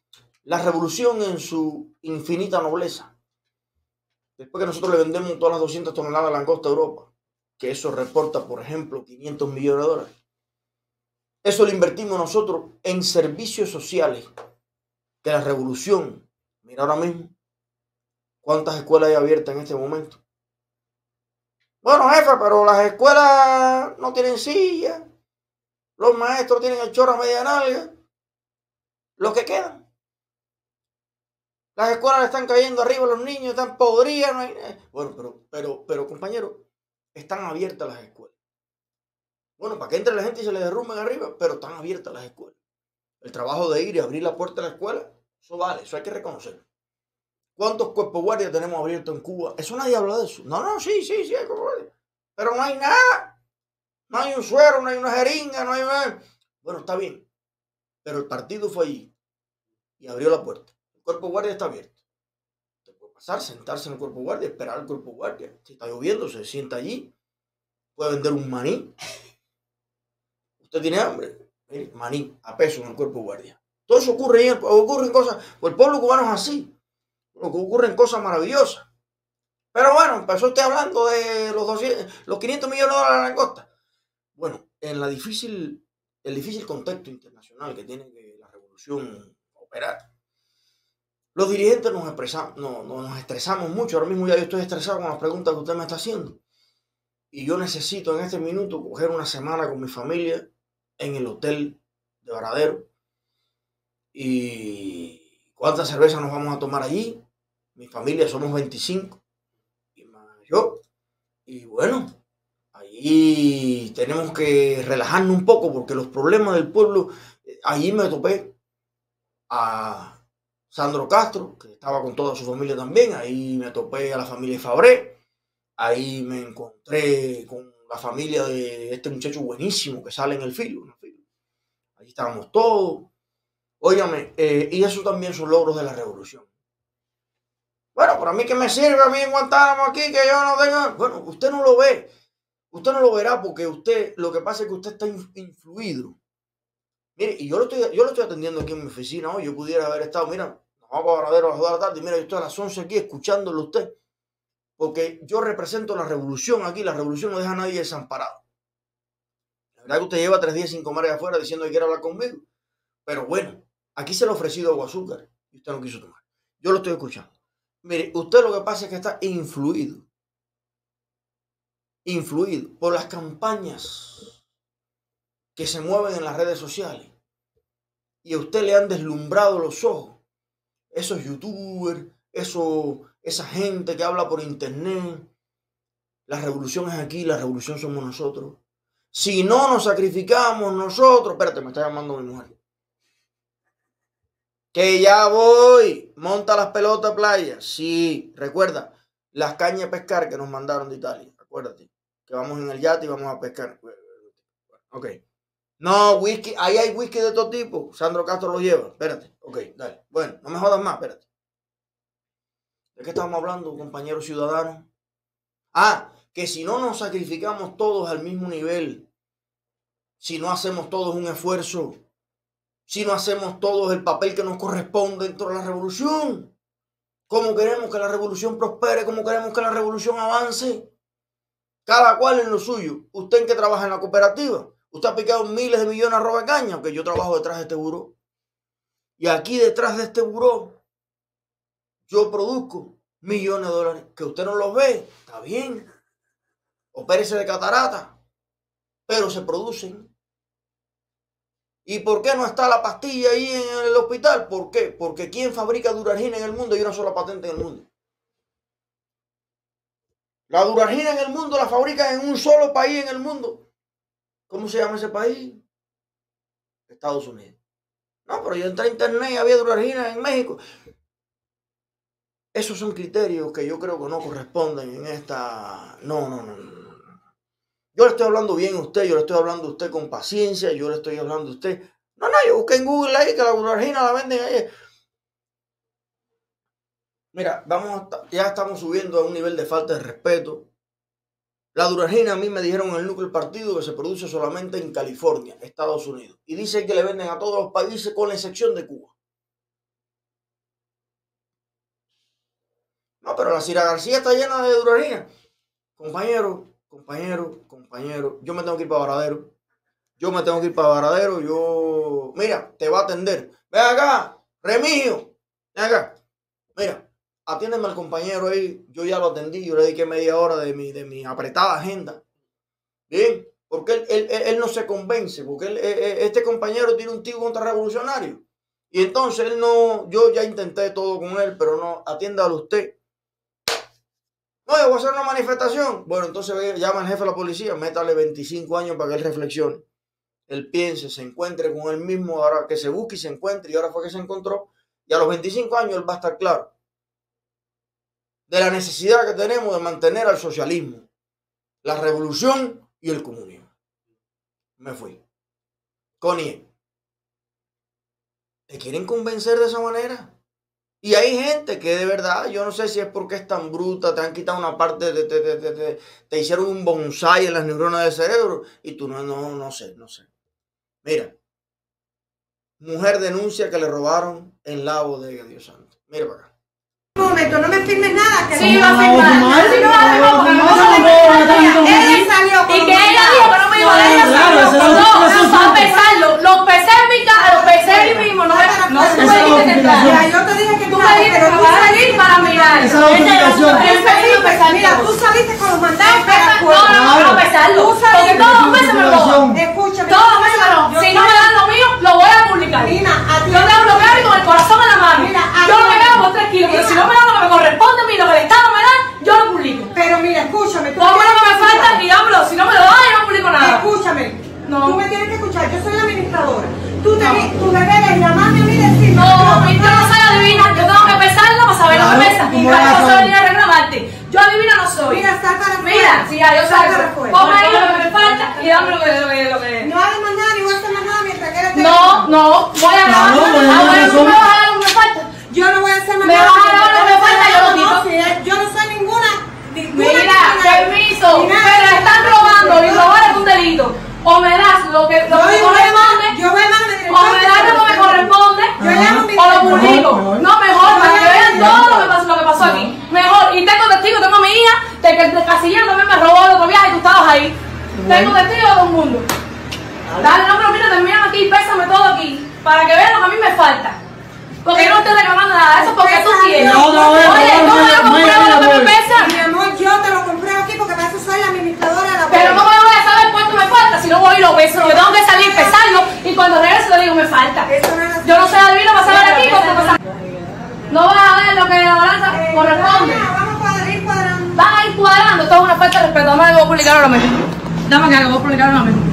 La revolución en su infinita nobleza. Después que nosotros le vendemos todas las doscientas toneladas de langosta a Europa, que eso reporta, por ejemplo, quinientos millones de dólares. Eso lo invertimos nosotros en servicios sociales. Que la revolución, mira ahora mismo, ¿cuántas escuelas hay abiertas en este momento? Bueno, jefe, pero las escuelas no tienen silla, los maestros tienen el chorro a media nalga, los que quedan. Las escuelas le están cayendo arriba, los niños están podridos. No hay... Bueno, pero, pero, pero, compañeros, están abiertas las escuelas. Bueno, para que entre la gente y se le derrumben arriba, pero están abiertas las escuelas. El trabajo de ir y abrir la puerta de la escuela, eso vale, eso hay que reconocerlo. ¿Cuántos cuerpos guardias tenemos abiertos en Cuba? Eso nadie habla de eso. No, no, sí, sí, sí, hay cuerpos guardias. Pero no hay nada. No hay un suero, no hay una jeringa, no hay una... Bueno, está bien. Pero el partido fue allí y abrió la puerta. El cuerpo guardia está abierto. Usted puede pasar, sentarse en el cuerpo guardia, esperar al cuerpo guardia. Si está lloviendo, se sienta allí. Puede vender un maní. Usted tiene hambre. Mire, maní a peso en el cuerpo guardia. Todo eso ocurre, ocurren cosas. Pues el pueblo cubano es así. Lo que ocurren cosas maravillosas. Pero bueno, empezó usted hablando de los, doscientos, los quinientos millones de dólares de langosta. Bueno, en la difícil, el difícil contexto internacional que tiene que la revolución operar, los dirigentes nos, expresamos, no, no, nos estresamos mucho. Ahora mismo ya yo estoy estresado con las preguntas que usted me está haciendo. Y yo necesito en este minuto coger una semana con mi familia en el hotel de Varadero. Y ¿cuántas cervezas nos vamos a tomar allí? Mi familia somos veinticinco y más yo. Y bueno, allí tenemos que relajarnos un poco porque los problemas del pueblo, allí me topé a Sandro Castro, que estaba con toda su familia también. Ahí me topé a la familia Fabré. Ahí me encontré con la familia de este muchacho buenísimo que sale en el filo. ¿no? Ahí estábamos todos. Óigame, eh, y eso también son logros de la revolución. Bueno, para mí que me sirve a mí en Guantánamo aquí, que yo no tenga... Bueno, usted no lo ve. Usted no lo verá porque usted, lo que pasa es que usted está influido. Mire, y yo lo estoy, yo lo estoy atendiendo aquí en mi oficina hoy. Yo pudiera haber estado, mira, nos vamos a Varadero a las dos de la tarde. Mira, yo estoy a las once aquí escuchándolo a usted. Porque yo represento la revolución aquí. La revolución no deja a nadie desamparado. La verdad que usted lleva tres días sin comer allá afuera diciendo que quiere hablar conmigo. Pero bueno, aquí se le ha ofrecido agua azúcar y usted no quiso tomar. Yo lo estoy escuchando. Mire, usted lo que pasa es que está influido. Influido por las campañas que se mueven en las redes sociales. Y a usted le han deslumbrado los ojos. Esos youtubers, eso, esa gente que habla por internet. La revolución es aquí, la revolución somos nosotros. Si no nos sacrificamos nosotros... Espérate, me está llamando mi mujer. Que ya voy. Monta las pelotas playa. Sí, recuerda, las cañas de pescar que nos mandaron de Italia. Acuérdate, que vamos en el yate y vamos a pescar. Ok. No, whisky, ahí hay whisky de todo tipo. Sandro Castro lo lleva. Espérate. Ok, dale. Bueno, no me jodas más, espérate. ¿De qué estamos hablando, compañeros ciudadanos? Ah, que si no nos sacrificamos todos al mismo nivel, si no hacemos todos un esfuerzo, si no hacemos todos el papel que nos corresponde dentro de la revolución, ¿cómo queremos que la revolución prospere? ¿Cómo queremos que la revolución avance? Cada cual en lo suyo. Usted en que trabaja en la cooperativa, usted ha picado miles de millones a roba caña, que yo trabajo detrás de este buró. Y aquí detrás de este buró, yo produzco millones de dólares. Que usted no los ve, está bien. Opérese de catarata, pero se producen. ¿Y por qué no está la pastilla ahí en el hospital? ¿Por qué? Porque ¿quién fabrica Durargina en el mundo? Hay una sola patente en el mundo. La Durargina en el mundo la fabrican en un solo país en el mundo. ¿Cómo se llama ese país? Estados Unidos. No, pero yo entré a internet y había Durargina en México. Esos son criterios que yo creo que no corresponden en esta... No, no, no, no. Yo le estoy hablando bien a usted, yo le estoy hablando a usted con paciencia, yo le estoy hablando a usted. No, no, yo busqué en Google ahí que la Durargina la venden ahí. Mira, vamos a, ya estamos subiendo a un nivel de falta de respeto. La Durargina a mí me dijeron en el núcleo del partido que se produce solamente en California, Estados Unidos. Y dice que le venden a todos los países con la excepción de Cuba. Ah, pero la Cira García está llena de duraría. Compañero, compañero, compañero, yo me tengo que ir para Varadero. Yo me tengo que ir para Varadero. Yo, mira, te va a atender. Ven acá, Remigio. Ven acá. Mira, atiéndeme al compañero ahí. Yo ya lo atendí. Yo le dediqué media hora de mi, de mi apretada agenda. Bien, porque él, él, él, él no se convence. Porque él, este compañero tiene un tío contrarrevolucionario. Y entonces él no, yo ya intenté todo con él, pero no, atiéndalo usted. No, yo voy a hacer una manifestación. Bueno, entonces llama al jefe de la policía, métale veinticinco años para que él reflexione. Él piense, se encuentre con él mismo, ahora que se busque y se encuentre, y ahora fue que se encontró. Y a los veinticinco años él va a estar claro de la necesidad que tenemos de mantener al socialismo, la revolución y el comunismo. Me fui. Connie. ¿Te quieren convencer de esa manera? Y hay gente que de verdad, yo no sé si es porque es tan bruta, te han quitado una parte, de, de, de, de, de te hicieron un bonsai en las neuronas del cerebro y tú no, no, no sé, no sé. Mira, mujer denuncia que le robaron en la bodega, Dios santo. Mira para acá. Un momento, no me firmes nada. Que Sí, no va a firmar. Sí, no va a firmar porque no se Él salió con Y que ella dijo que no me iba a dar ella salió. No, para pesarlo. Los pesé en mi casa, los pesé ahí mismo. No, no se me dijiste que entrar. Ya, yo te dije que Tú me dijiste que vas a salir para mirar. Esa es la justificación. Mira, tú saliste con los mandados de acuerdo. No, no, no, para pesarlo. Porque todos los meses me lo roban. Escúchame. Todos los meses me lo roban. Si no me dan lo mío, lo voy a publicar. Nina, a ti. Yo te hablo claro y con el corazón en la mano. Mira, a Yo ti. lo que hago por tres kilos. Pero si no me dan lo que me corresponde a mí, lo que el Estado me da, yo lo publico. Pero mira, escúchame. tú Pongo lo tienes que me escuchar. falta y dámelo. Si no me lo dan, yo no publico nada. Escúchame. No. Tú me tienes que escuchar. Yo soy la administradora. Tú, te, tú me debes llamarme a mí y decirme. No, mi yo no soy adivina. Yo tengo que pesarlo para saber lo que pesa. Y para eso soy venir a reclamarte. Yo adivina no soy. Mira, saca la Mira, si ya yo Saca sé. la fuera. Ponme ahí lo que me falta y dame lo que lo que. Lo que... No hagas más nada ni voy a hacer más nada mientras que él No, no, voy a grabar. Ah, bueno, tú me vas a dar lo que me falta. Yo no voy a hacer más Me nada. vas a dar lo que me falta, yo lo No, quito. si es- Yo no soy ninguna. ninguna Mira, criminal. permiso, Ni nada. pero están robando y robar es un delito. O me das lo que, lo Yo que voy a- corresponde, Yo voy a mandar o me das lo que me corresponde, Yo llamo a mi o lo director. publico. No, mejor, para que vean todo lo que pasó, lo que pasó aquí. Mejor, y tengo testigos, tengo a mi hija, de que el casillero también me robó el otro viaje y tú estabas ahí. Tengo testigos de todo el mundo. Dale, no, pero mira, terminan aquí, pésame todo aquí, para que vean lo que a mí me falta. Porque yo no estoy reclamando nada, eso es porque tú quieres. No, no, Oye, no, ¿cómo no, yo no, compruebo lo que me pesa? Mi amor, yo te lo compré aquí porque para eso soy la administradora de la Pero bodega. ¿cómo yo voy a saber cuánto me falta si no voy y lo peso? Yo tengo que salir, pesarlo y cuando regreso le digo me falta. Eso no es así. Yo no soy adivino para saber aquí cuánto pesa. No vas a ver lo que la balanza Eh, corresponde. Vamos a cuadrar, ir cuadrando. Van a ir cuadrando, esto es una falta de respeto. Dame que voy a publicar ahora mismo. Dame que voy a publicar ahora mismo.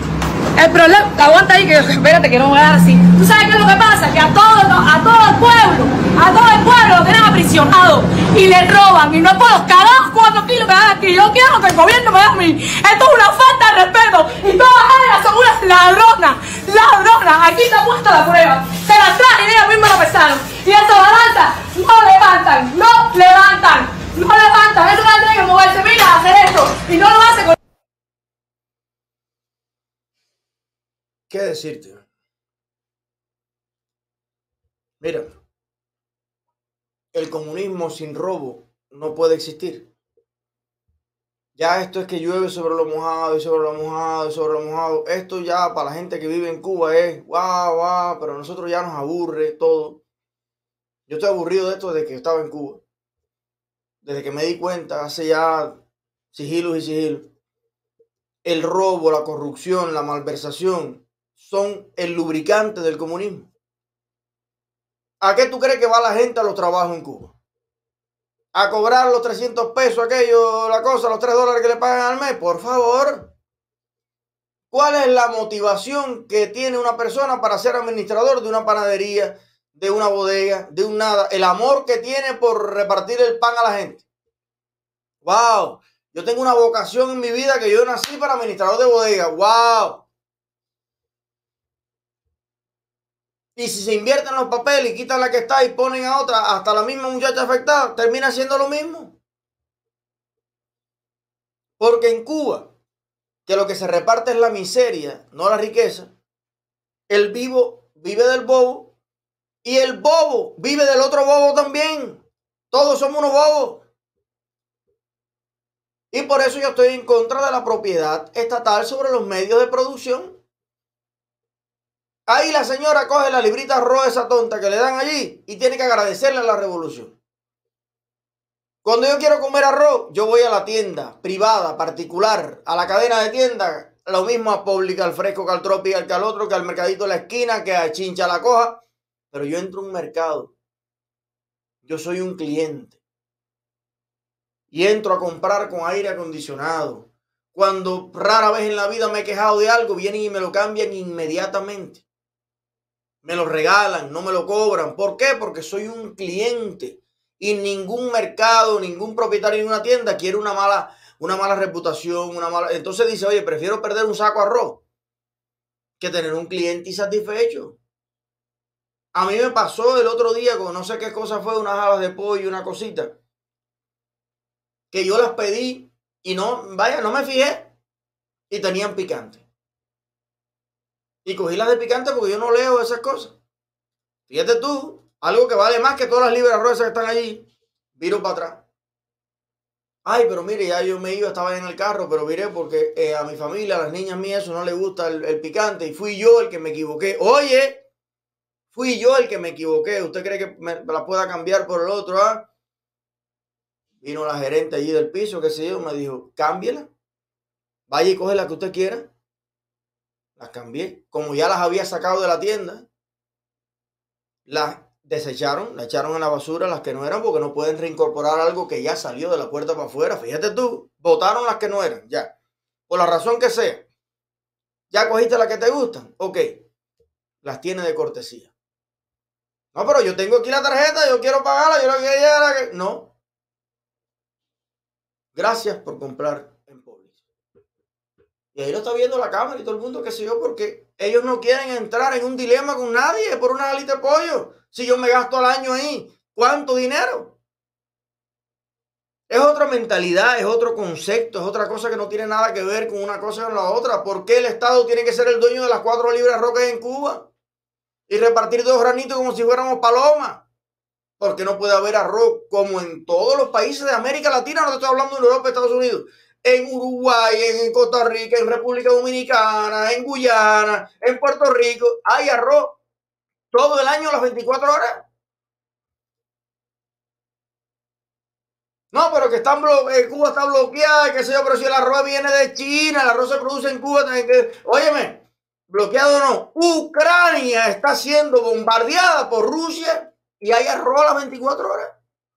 El problema, aguanta ahí que espérate que no voy a dar así. ¿Tú sabes qué es lo que pasa? Que a todo, a todo el pueblo, a todo el pueblo lo tienen aprisionado y le roban y no es por los cagados cuatro kilos que dan aquí. Yo quiero que el gobierno me dé a mí. Esto es una falta de respeto y todas ellas son unas ladronas, ladronas. Aquí está puesta la prueba. Se las traen y ellas mismas la pesaron. Y esta balanza no levantan, no levantan, no levantan. Eso no tiene que moverse, mira, a hacer esto y no lo hace con... ¿Qué decirte? Mira, el comunismo sin robo no puede existir. Ya esto es que llueve sobre lo mojado y sobre lo mojado y sobre lo mojado. Esto ya para la gente que vive en Cuba es guau, guau, pero a nosotros ya nos aburre todo. Yo estoy aburrido de esto desde que estaba en Cuba. Desde que me di cuenta, hace ya sigilos y sigilos. El robo, la corrupción, la malversación son el lubricante del comunismo. ¿A qué tú crees que va la gente a los trabajos en Cuba? ¿A cobrar los trescientos pesos aquello, la cosa, los tres dólares que le pagan al mes? Por favor. ¿Cuál es la motivación que tiene una persona para ser administrador de una panadería, de una bodega, de un nada? El amor que tiene por repartir el pan a la gente. ¡Wow! Yo tengo una vocación en mi vida que yo nací para administrador de bodega. ¡Wow! Y si se invierten los papeles y quitan la que está y ponen a otra, hasta la misma muchacha afectada, termina siendo lo mismo. Porque en Cuba, que lo que se reparte es la miseria, no la riqueza, el vivo vive del bobo y el bobo vive del otro bobo también. Todos somos unos bobos. Y por eso yo estoy en contra de la propiedad estatal sobre los medios de producción. Ahí la señora coge la librita roja esa tonta que le dan allí y tiene que agradecerle a la revolución. Cuando yo quiero comer arroz, yo voy a la tienda privada, particular, a la cadena de tiendas, lo mismo a Pública, al Fresco, que al Tropical, que al otro, que al mercadito de la esquina, que a Chincha la Coja. Pero yo entro a un mercado. Yo soy un cliente. Y entro a comprar con aire acondicionado. Cuando rara vez en la vida me he quejado de algo, vienen y me lo cambian inmediatamente. Me lo regalan, no me lo cobran. ¿Por qué? Porque soy un cliente. Y ningún mercado, ningún propietario de una tienda quiere una mala, una mala reputación, una mala... Entonces dice, oye, prefiero perder un saco de arroz que tener un cliente insatisfecho. A mí me pasó el otro día con no sé qué cosa fue, unas alas de pollo, una cosita, que yo las pedí y no, vaya, no me fijé y tenían picante. Y cogí las de picante porque yo no leo esas cosas. Fíjate tú. Algo que vale más que todas las libras rosas que están allí. Viro para atrás. Ay, pero mire, ya yo me iba, estaba en el carro, pero viré porque eh, a mi familia, a las niñas mías, eso no les gusta el, el picante. Y fui yo el que me equivoqué. Oye, fui yo el que me equivoqué. ¿Usted cree que me la pueda cambiar por el otro? ¿Ah? Vino la gerente allí del piso, qué sé yo, me dijo, cámbiela. Vaya y coge la que usted quiera. Las cambié. Como ya las había sacado de la tienda, las desecharon, la echaron en la basura las que no eran porque no pueden reincorporar algo que ya salió de la puerta para afuera. Fíjate tú, botaron las que no eran, ya. Por la razón que sea. ¿Ya cogiste las que te gustan? Ok. Las tiene de cortesía. No, pero yo tengo aquí la tarjeta, yo quiero pagarla, yo no quiero... No. Gracias por comprar en Publix. Y ahí lo está viendo la cámara y todo el mundo, qué sé yo, porque ellos no quieren entrar en un dilema con nadie por una alita de pollo. Si yo me gasto al año ahí, ¿cuánto dinero? Es otra mentalidad, es otro concepto, es otra cosa que no tiene nada que ver con una cosa con la otra. ¿Por qué el Estado tiene que ser el dueño de las cuatro libras rocas en Cuba? Y repartir dos granitos como si fuéramos palomas. Porque no puede haber arroz como en todos los países de América Latina, no te estoy hablando de Europa, Estados Unidos. En Uruguay, en Costa Rica, en República Dominicana, en Guyana, en Puerto Rico, hay arroz todo el año, las veinticuatro horas. No, pero que están eh, Cuba está bloqueada, qué sé yo, pero si el arroz viene de China, el arroz se produce en Cuba, tienen que... Óyeme, bloqueado o no, Ucrania está siendo bombardeada por Rusia y hay arroz a las veinticuatro horas.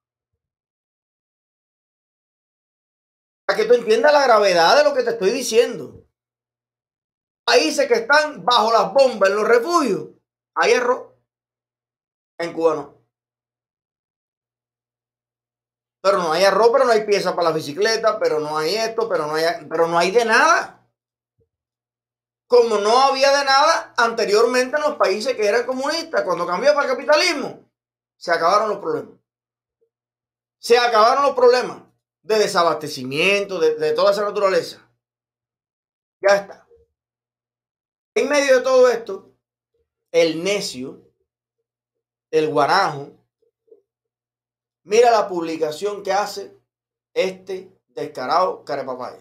Para que tú entiendas la gravedad de lo que te estoy diciendo. Países que están bajo las bombas en los refugios, hay arroz. En Cuba no. Pero no hay arroz, pero no hay piezas para la bicicleta, pero no hay esto, pero no hay, pero no hay de nada. Como no había de nada anteriormente en los países que eran comunistas, cuando cambió para el capitalismo, se acabaron los problemas. Se acabaron los problemas de desabastecimiento, de, de toda esa naturaleza. Ya está. En medio de todo esto, el necio, el guanajo, mira la publicación que hace este descarado carepapaya.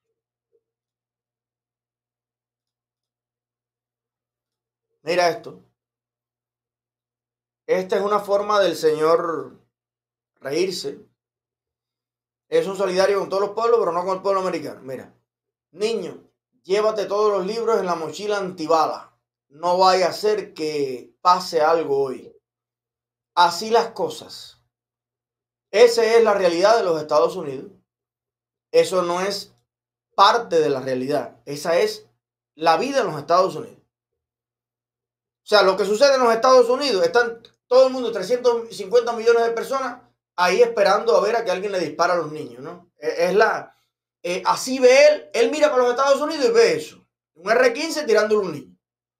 Mira esto. Esta es una forma del señor reírse. Es un solidario con todos los pueblos, pero no con el pueblo americano. Mira, niño, llévate todos los libros en la mochila antibala. No vaya a ser que pase algo hoy. Así las cosas. Esa es la realidad de los Estados Unidos. Eso no es parte de la realidad. Esa es la vida en los Estados Unidos. O sea, lo que sucede en los Estados Unidos, están todo el mundo, trescientos cincuenta millones de personas, ahí esperando a ver a que alguien le dispara a los niños, ¿no? Es la... Eh, así ve él, él mira para los Estados Unidos y ve eso. Un erre quince tirándole a un niño.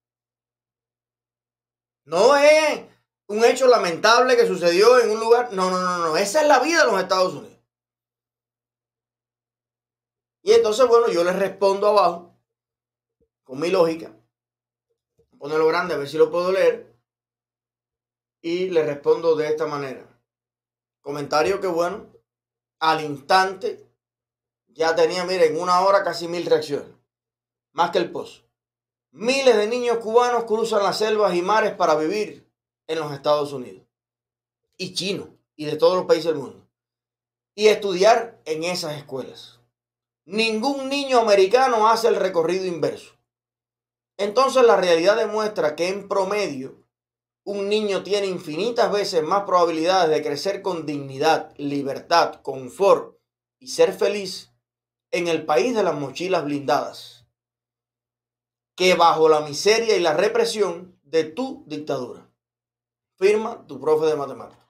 No es un hecho lamentable que sucedió en un lugar. No, no, no, no. Esa es la vida de los Estados Unidos. Y entonces, bueno, yo le respondo abajo, con mi lógica. Ponerlo grande a ver si lo puedo leer. Y le respondo de esta manera. Comentario que bueno, al instante ya tenía, miren, en una hora casi mil reacciones. Más que el post. Miles de niños cubanos cruzan las selvas y mares para vivir en los Estados Unidos. Y chinos, y de todos los países del mundo. Y estudiar en esas escuelas. Ningún niño americano hace el recorrido inverso. Entonces la realidad demuestra que en promedio un niño tiene infinitas veces más probabilidades de crecer con dignidad, libertad, confort y ser feliz en el país de las mochilas blindadas que bajo la miseria y la represión de tu dictadura. Firma tu profe de matemáticas.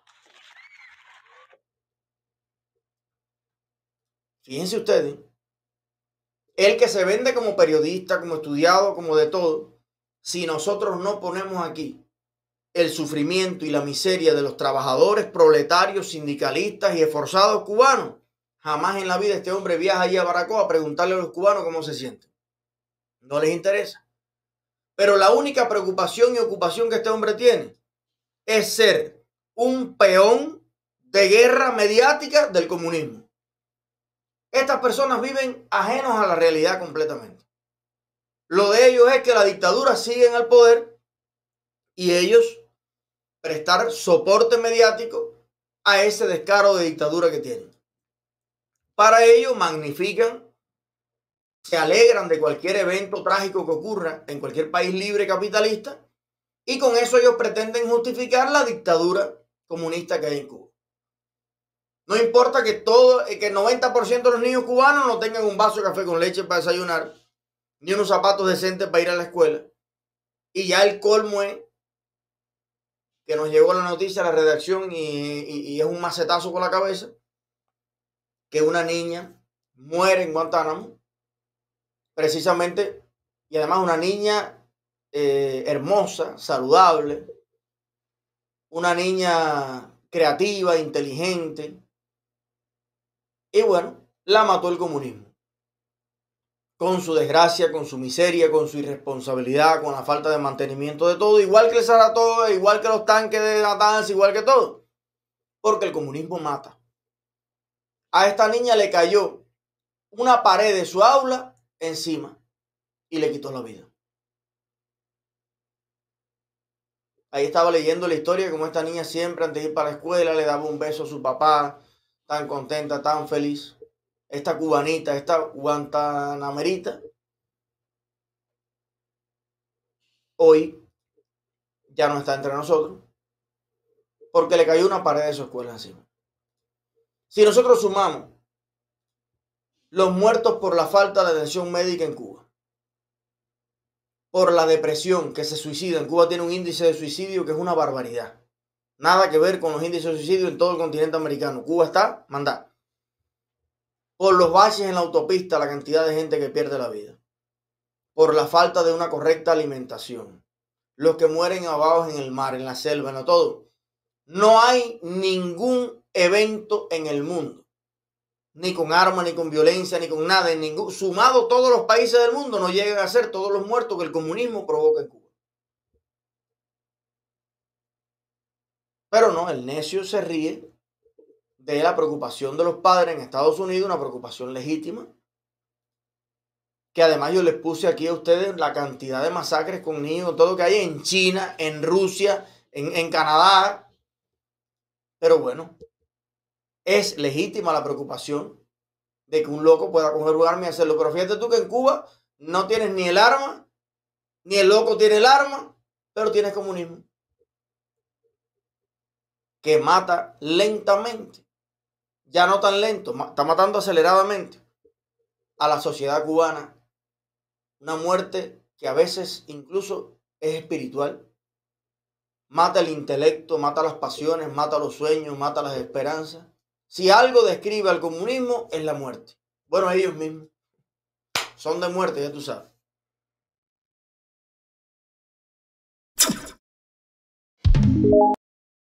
Fíjense ustedes, el que se vende como periodista, como estudiado, como de todo, si nosotros no ponemos aquí el sufrimiento y la miseria de los trabajadores, proletarios, sindicalistas y esforzados cubanos, jamás en la vida este hombre viaja allí a Baracoa a preguntarle a los cubanos cómo se sienten. No les interesa. Pero la única preocupación y ocupación que este hombre tiene es ser un peón de guerra mediática del comunismo. Estas personas viven ajenos a la realidad completamente. Lo de ellos es que la dictadura sigue en el poder y ellos prestar soporte mediático a ese descaro de dictadura que tienen. Para ello magnifican, se alegran de cualquier evento trágico que ocurra en cualquier país libre capitalista y con eso ellos pretenden justificar la dictadura comunista que hay en Cuba. No importa que todo, que el noventa por ciento de los niños cubanos no tengan un vaso de café con leche para desayunar, ni unos zapatos decentes para ir a la escuela. Y ya el colmo es que nos llegó la noticia a la redacción y, y, y es un macetazo por la cabeza, que una niña muere en Guantánamo, precisamente, y además una niña eh, hermosa, saludable, una niña creativa, inteligente, y bueno, la mató el comunismo. Con su desgracia, con su miseria, con su irresponsabilidad, con la falta de mantenimiento de todo, igual que el Saratoga, igual que los tanques de Natanz, igual que todo. Porque el comunismo mata. A esta niña le cayó una pared de su aula encima y le quitó la vida. Ahí estaba leyendo la historia, como esta niña siempre antes de ir para la escuela le daba un beso a su papá, tan contenta, tan feliz. Esta cubanita, esta guantanamerita, hoy ya no está entre nosotros porque le cayó una pared de su escuela encima. Si nosotros sumamos los muertos por la falta de atención médica en Cuba, por la depresión que se suicida, en Cuba tiene un índice de suicidio que es una barbaridad. Nada que ver con los índices de suicidio en todo el continente americano. Cuba está mandada. Por los baches en la autopista, la cantidad de gente que pierde la vida. Por la falta de una correcta alimentación. Los que mueren ahogados en el mar, en la selva, en lo todo. No hay ningún evento en el mundo, ni con armas, ni con violencia, ni con nada, en ningún, sumado todos los países del mundo, no llegan a ser todos los muertos que el comunismo provoca en Cuba. Pero no, el necio se ríe de la preocupación de los padres en Estados Unidos, una preocupación legítima, que además yo les puse aquí a ustedes la cantidad de masacres con niños, todo lo que hay en China, en Rusia, en, en Canadá. Pero bueno, es legítima la preocupación de que un loco pueda coger un arma y hacerlo. Pero fíjate tú que en Cuba no tienes ni el arma, ni el loco tiene el arma, pero tienes comunismo, que mata lentamente. Ya no tan lento, está matando aceleradamente a la sociedad cubana. Una muerte que a veces incluso es espiritual. Mata el intelecto, mata las pasiones, mata los sueños, mata las esperanzas. Si algo describe al comunismo es la muerte. Bueno, ellos mismos son de muerte, ya tú sabes.